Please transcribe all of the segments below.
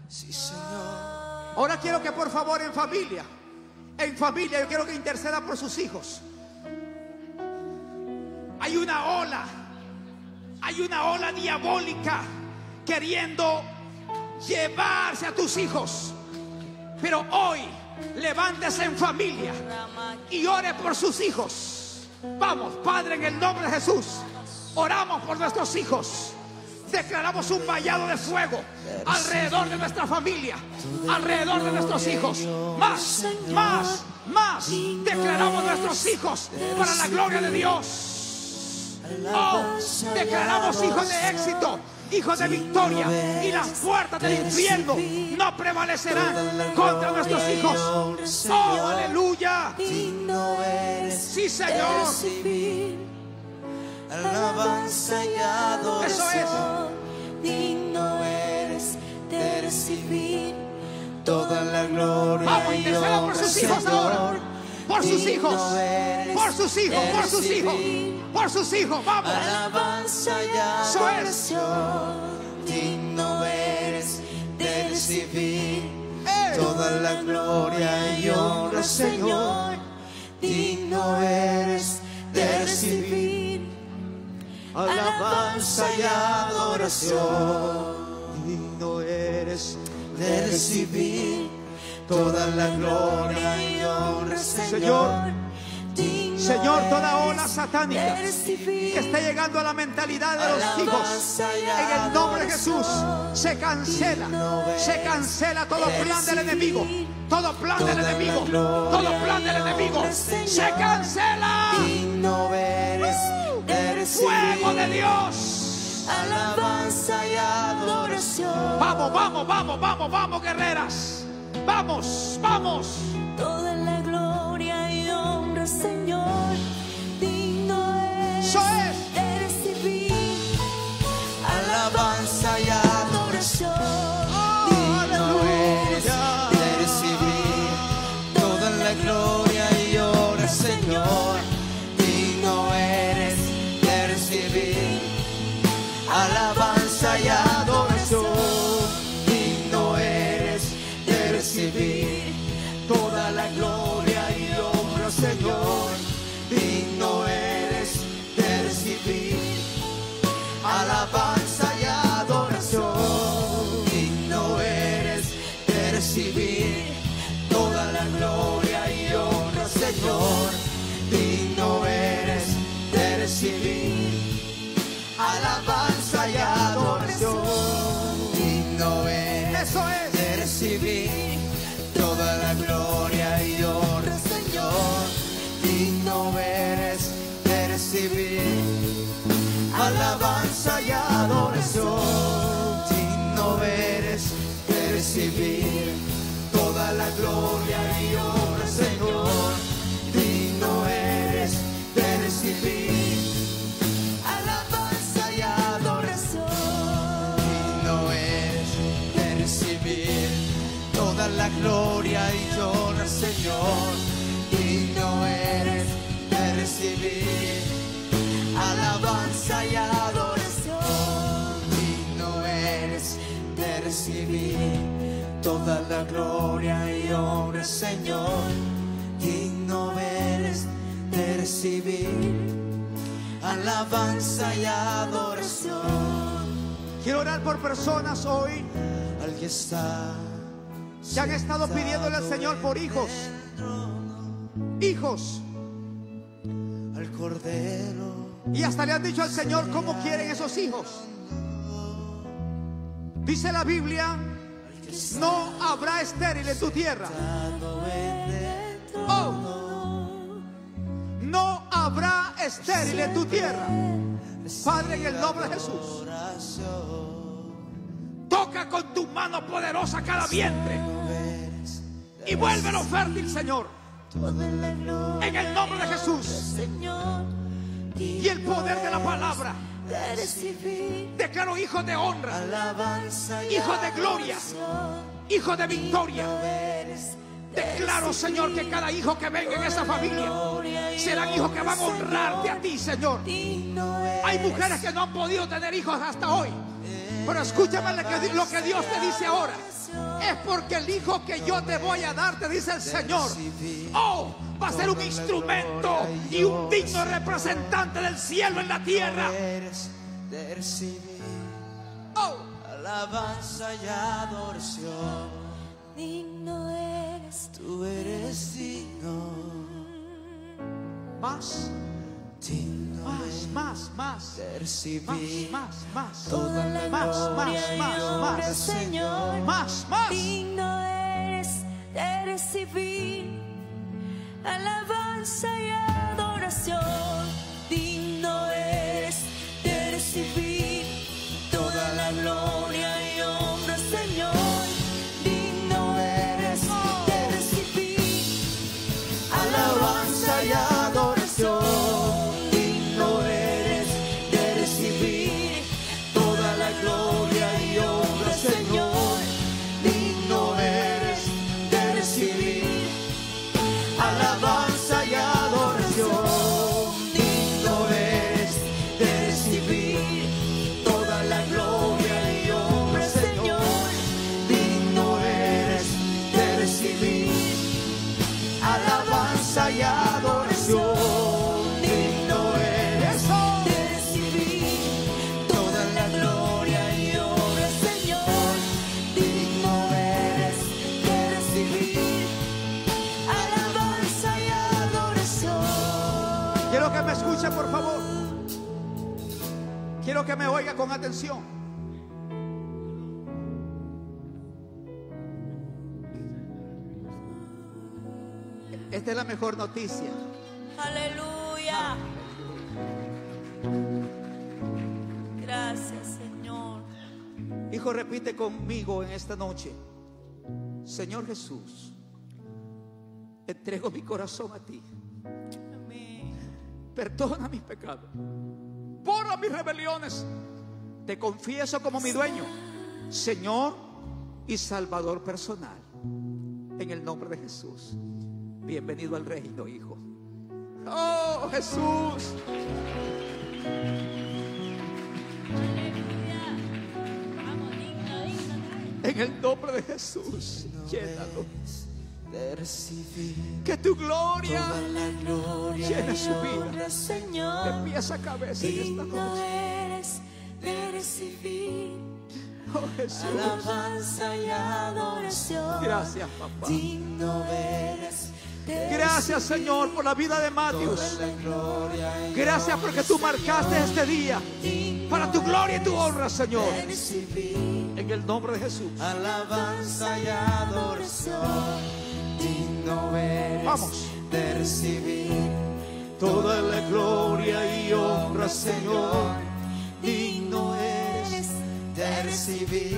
Sí, Señor. Ahora quiero que por favor en familia yo quiero que interceda por sus hijos. Hay una ola diabólica queriendo llevarse a tus hijos. Pero hoy levántese en familia y ore por sus hijos. Vamos, Padre, en el nombre de Jesús, oramos por nuestros hijos. Declaramos un vallado de fuego alrededor de nuestra familia, alrededor de nuestros hijos. Más. Declaramos nuestros hijos para la gloria de Dios. Oh, declaramos hijos de éxito, hijos de victoria, y las puertas del infierno no prevalecerán contra nuestros hijos. Oh, aleluya. Sí, Señor. Alabanza y adoración. Eso es. Digno eres de recibir toda la gloria. Vamos, interceda por sus hijos ahora. Por sus hijos. Por sus hijos. Por sus hijos. Por sus hijos. Vamos. Alabanza y adoración. Digno eres de recibir toda la gloria y honra, Señor. Digno eres de recibir alabanza y adoración. Digno eres de recibir toda la gloria y honra, Señor. Señor, toda ola satánica que está llegando a la mentalidad de los hijos, en el nombre de Jesús, se cancela todo plan del enemigo, todo plan del enemigo, todo plan del enemigo, se cancela. Fuego de Dios. Alabanza y adoración. Vamos, guerreras. Vamos. Toda la gloria y honra, Señor. Digno eres de recibir alabanza y adoración. Digno eres de recibir toda la gloria y honra, Señor. Digno eres de recibir alabanza y adoración. Digno eres de recibir toda la gloria y honra, Señor. Digno eres de recibir alabanza y adoración. Digno eres de recibir toda la gloria y honra, Señor. Digno eres de recibir alabanza y adoración. Digno eres de recibir toda la gloria y honra, Señor. Digno eres de recibir alabanza y adoración. Digno eres de recibir toda la gloria y honra, Señor. Digno eres de recibir alabanza y adoración. Digno eres de recibir toda la gloria y honra, Señor. Digno eres de recibir alabanza y adoración. Digno eres de recibir toda la gloria y honra, Señor. Digno eres de recibir alabanza y adoración. Quiero orar por personas hoy Al que está que han estado pidiéndole al Señor por hijos. al Cordero. Y hasta le han dicho al Señor cómo quieren esos hijos. Dice la Biblia: no habrá estéril en tu tierra. Oh, no habrá estéril en tu tierra. Padre, en el nombre de Jesús, toca con tu mano poderosa cada vientre y vuélvelo fértil, Señor, en el nombre de Jesús. Y el poder de la palabra, declaro hijos de honra, hijos de gloria, hijos de victoria. Declaro, Señor, que cada hijo que venga en esa familia serán hijos que van a honrarte a ti, Señor. Hay mujeres que no han podido tener hijos hasta hoy, Pero escúchame lo que Dios te dice ahora. Es porque el hijo que yo te voy a dar, te dice el Señor, oh, va a ser un instrumento y un digno representante del cielo en la tierra. De recibir Oh, alabanza y adoración. Digno eres tú. Tú eres digno. más, Digno más. de recibir Más. Toda la gloria y honra, Señor. Más. Digno eres de recibir alabanza y adoración. Digno eres de recibir toda la gloria y honra, Señor. Digno eres de recibir alabanza y adoración. Digno eres de recibir toda la gloria y honra, Señor. Digno eres de recibir alabanza y adoración. Digno eres de recibir toda la gloria y honra, Señor. Digno eres de recibir alabanza y adoración. Digno eres De recibir toda la gloria y honra, Señor. Digno eres de recibir alabanza y adoración. Quiero que me escuche, por favor. Quiero que me oiga con atención. Esta es la mejor noticia. Aleluya. Gracias, Señor. Hijo, repite conmigo en esta noche: Señor Jesús, entrego mi corazón a ti. Amén. Perdona mis pecados, borra mis rebeliones. Te confieso como mi dueño, Señor y Salvador personal. En el nombre de Jesús. Bienvenido al reino, hijo. Oh, Jesús. En el nombre de Jesús, llénalo. de recibir Que tu gloria toda la gloria llene su Honra, vida, de Señor. pies a cabeza en esta Digno noche. eres de recibir Oh, Jesús. alabanza y adoración. Gracias, papá. Digno eres de Gracias, Señor, por la vida de Matthews. toda la gloria y Gracias porque tú marcaste este día para tu gloria y tu honra, Señor. recibir En el nombre de Jesús. alabanza y adoración. Digno eres Vamos. de recibir toda la gloria y honra, Señor. Digno eres de recibir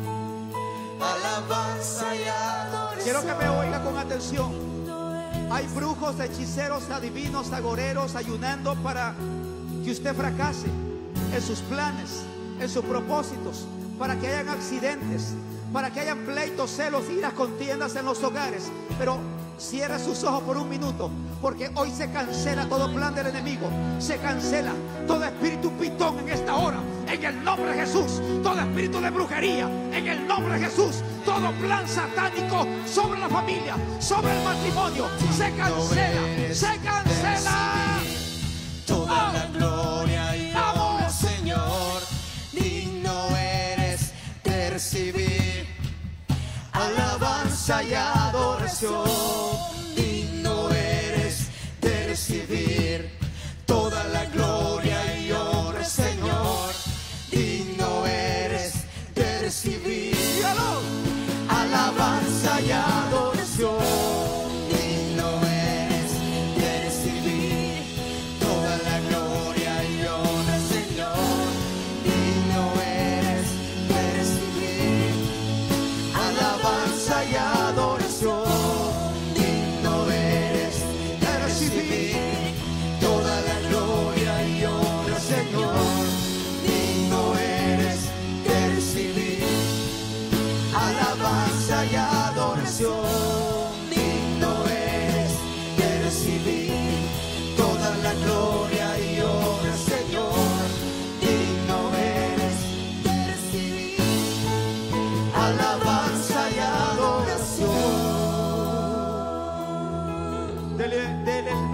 alabanza y adoración. Quiero que me oiga con atención. Hay brujos, hechiceros, adivinos, agoreros ayunando para que usted fracase en sus planes, en sus propósitos, para que hayan accidentes, para que hayan pleitos, celos, iras, contiendas en los hogares. Pero cierre sus ojos por un minuto, porque hoy se cancela todo plan del enemigo. Se cancela todo espíritu pitón en esta hora, en el nombre de Jesús. Todo espíritu de brujería, en el nombre de Jesús. Todo plan satánico sobre la familia, sobre el matrimonio, se cancela, se cancela. Toda la gloria y honra, ¡Vamos! Señor. Digno eres de recibir alabanza y adoración. Digno eres de recibir toda la gloria y honra, Señor. Digno eres de recibir alabanza y adoración. Digno eres de recibir toda la gloria y honra, Señor. Digno eres de recibir alabanza y adoración. Digno eres de recibir toda la gloria y honra, Señor. Digno eres de recibir alabanza y adoración. Digno eres de recibir toda la gloria y honra, Señor. Digno eres de recibir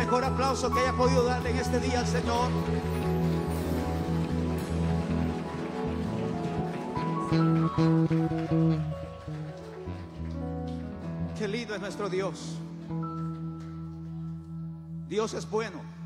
mejor aplauso que haya podido darle en este día al Señor. Qué lindo es nuestro Dios. Dios es bueno.